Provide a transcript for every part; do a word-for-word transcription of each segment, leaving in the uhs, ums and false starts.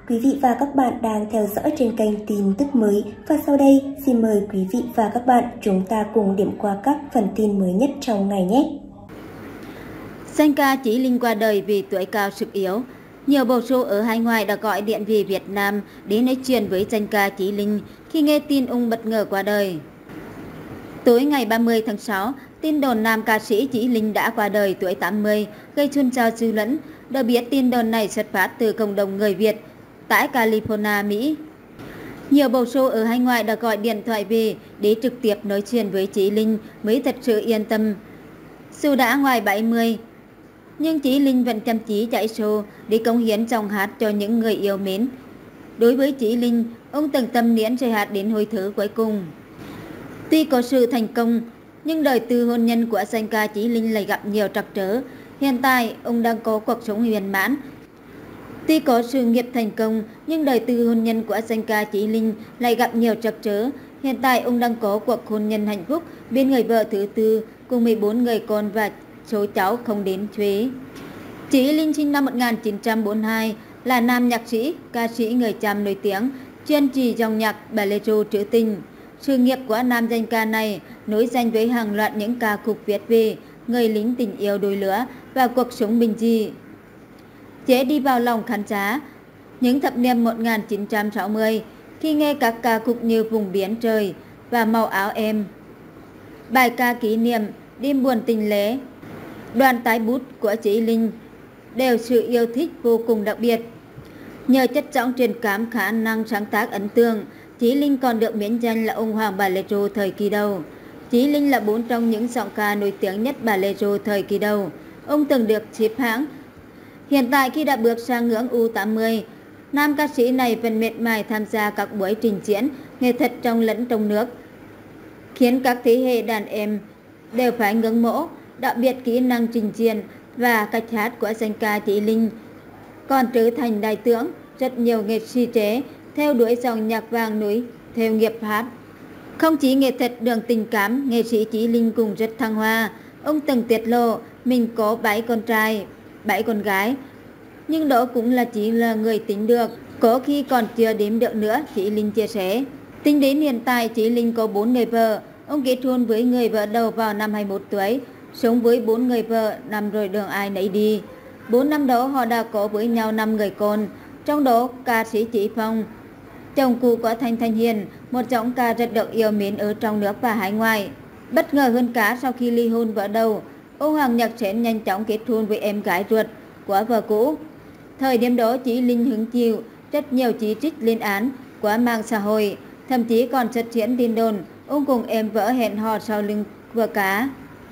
Quý vị và các bạn đang theo dõi trên kênh tin tức mới và sau đây xin mời quý vị và các bạn chúng ta cùng điểm qua các phần tin mới nhất trong ngày nhé. Danh ca Chí Linh qua đời vì tuổi cao sức yếu. Nhiều bầu sô ở hải ngoại đã gọi điện về Việt Nam để nói chuyện với danh ca Chí Linh khi nghe tin ông bất ngờ qua đời. Tối ngày ba mươi tháng sáu, tin đồn nam ca sĩ Chí Linh đã qua đời tuổi tám mươi, gây xôn xao dư luận. Được biết tin đồn này xuất phát từ cộng đồng người Việt tại California, Mỹ. Nhiều bầu sô ở hải ngoại đã gọi điện thoại về để trực tiếp nói chuyện với Chí Linh mới thật sự yên tâm. Dù đã ngoài bảy mươi, nhưng Chí Linh vẫn chăm chỉ chạy show để cống hiến dòng hát cho những người yêu mến. Đối với Chí Linh, ông từng tâm niệm sẽ hát đến hồi thứ cuối cùng. Tuy có sự thành công, nhưng đời tư hôn nhân của danh ca Chí Linh lại gặp nhiều trắc trở. Hiện tại, ông đang có cuộc sống viên mãn. Tuy có sự nghiệp thành công, nhưng đời tư hôn nhân của danh ca Chí Linh lại gặp nhiều trắc trở. Hiện tại, ông đang có cuộc hôn nhân hạnh phúc bên người vợ thứ tư cùng mười bốn người con và số cháu không đến xuể. Chí Linh sinh năm một nghìn chín trăm bốn mươi hai, là nam nhạc sĩ, ca sĩ người Chăm nổi tiếng, chuyên chỉ dòng nhạc bolero trữ tình. Sự nghiệp của nam danh ca này nối danh với hàng loạt những ca khúc viết về người lính tình yêu đôi lứa và cuộc sống bình dị, dễ đi vào lòng khán giả. Những thập niên một nghìn chín trăm sáu mươi, khi nghe các ca khúc như Vùng Biển Trời và Màu Áo Em, bài ca kỷ niệm Đêm Buồn Tình Lễ, Đoàn Tái Bút của Chí Linh đều sự yêu thích vô cùng đặc biệt. Nhờ chất giọng truyền cảm, khả năng sáng tác ấn tượng, Chí Linh còn được mệnh danh là ông hoàng bolero thời kỳ đầu. Chí Linh là bốn trong những giọng ca nổi tiếng nhất bolero thời kỳ đầu. Ông từng được xếp hạng. Hiện tại khi đã bước sang ngưỡng U tám mươi, nam ca sĩ này vẫn miệt mài tham gia các buổi trình diễn nghệ thuật trong lẫn trong nước, khiến các thế hệ đàn em đều phải ngưỡng mộ. Đặc biệt kỹ năng trình diễn và cách hát của danh ca Chí Linh còn trở thành đại tướng. Rất nhiều nghệ sĩ trẻ theo đuổi dòng nhạc vàng núi theo nghiệp hát. Không chỉ nghệ thuật đường tình cảm, nghệ sĩ Chí Linh cũng rất thăng hoa. Ông từng tiết lộ mình có bảy con trai, bảy con gái, nhưng đó cũng là chỉ là người tính được, có khi còn chưa đếm được nữa, Chí Linh chia sẻ. Tính đến hiện tại, Chí Linh có bốn người vợ. Ông kết hôn với người vợ đầu vào năm hai mươi mốt tuổi, sống với bốn người vợ, năm rồi đường ai nấy đi. Bốn năm đó họ đã có với nhau năm người con, trong đó ca sĩ Chí Phong, chồng cũ của Thanh Thanh Hiền, một giọng ca rất được yêu mến ở trong nước và hải ngoại. Bất ngờ hơn cả, sau khi ly hôn vợ đầu, ông Hoàng Nhật Sến nhanh chóng kết hôn với em gái ruột của vợ cũ. Thời điểm đó, Chí Linh hứng chịu rất nhiều chỉ trích lên án của mạng xã hội, thậm chí còn xuất hiện tin đồn ông cùng em vợ hẹn hò sau lưng vợ cá.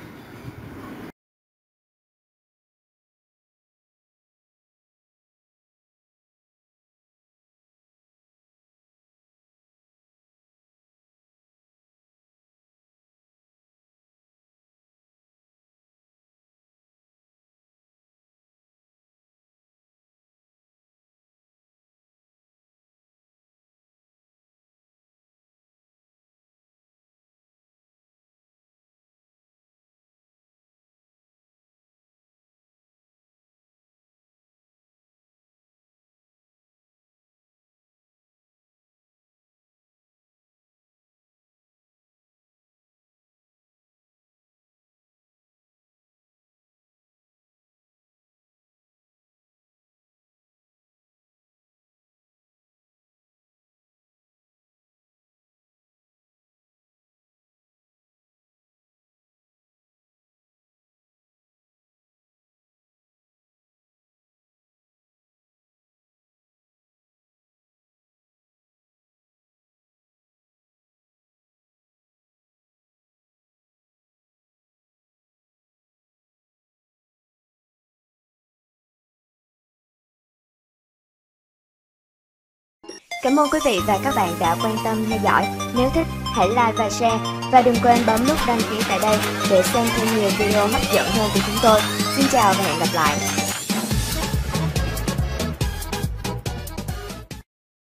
Cảm ơn quý vị và các bạn đã quan tâm theo dõi. Nếu thích, hãy like và share. Và đừng quên bấm nút đăng ký tại đây để xem thêm nhiều video hấp dẫn hơn của chúng tôi. Xin chào và hẹn gặp lại.